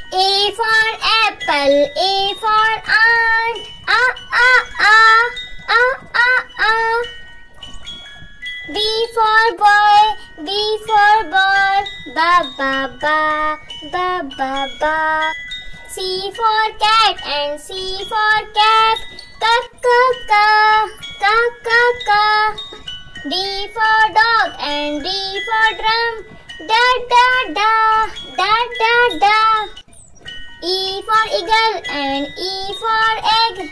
A for apple, A for ant. A. B for boy, B for ball. Ba. C for cat and C for cap. Ka. D for dog and D for drum. Da. E for eagle and E for egg.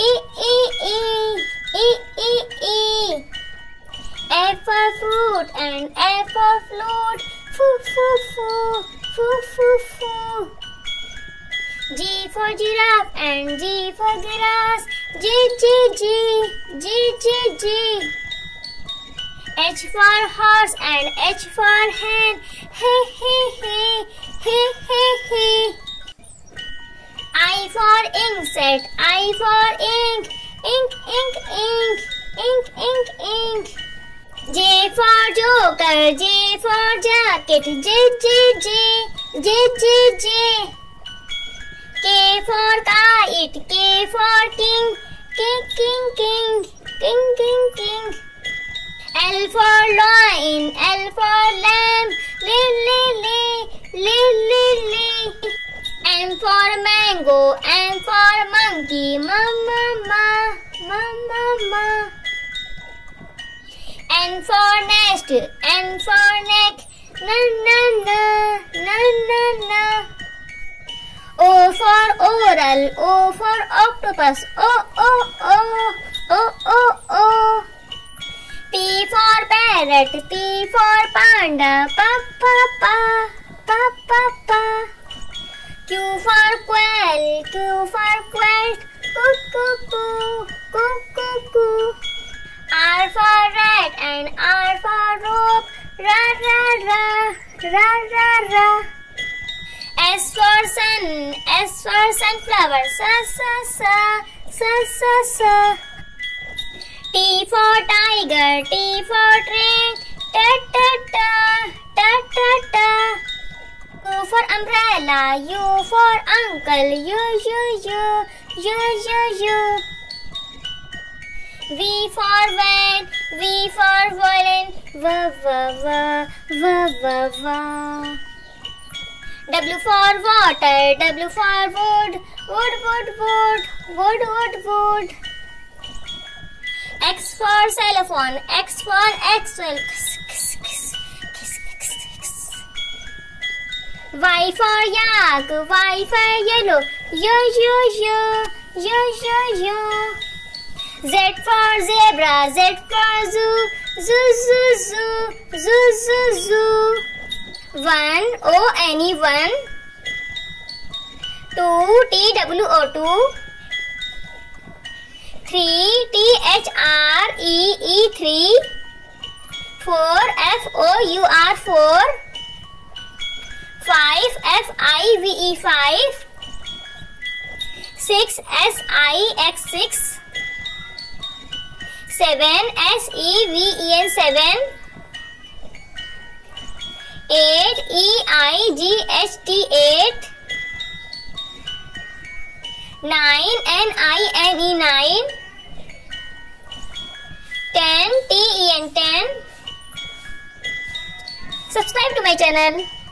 E. F for fruit and F for flute. Foo. G for giraffe and G for grass. G. H for horse and H for hen. Hey. I for insect, I for ink. Ink. J for joker, J for jacket. J. K for kite, K for king. King. L for lion, L for lamb. Li. M for mango, M for monkey. Ma. N for nest, N for neck. Na. O for oral, O for octopus. O. P for parrot, P for panda. Pa. Q for quail, Q for quilt. Coo. R for rat and R for rope. Ra. S for sun, S for sunflower. Sa. T for tiger, T for train. Ta. U for umbrella, U for uncle. U. V for van, V for violin. Va. W for water, W for wood. Wood. X for xylophone, X for X-wheel. Y for yak, Y for yellow. Yo. Z for zebra, Z for zoo. Zoo. 1 O-N-E 1. 2 T-W-O 2. 3 T-H-R-E-E 3. 4 F-O-U-R 4. 5 F-I-V-E 5. 6 S-I-X 6. 7 S-E-V-E-N 7. 8 E-I-G-H-T 8. 9 N-I-N-E 9. 10 T-E-N 10. Subscribe to my channel.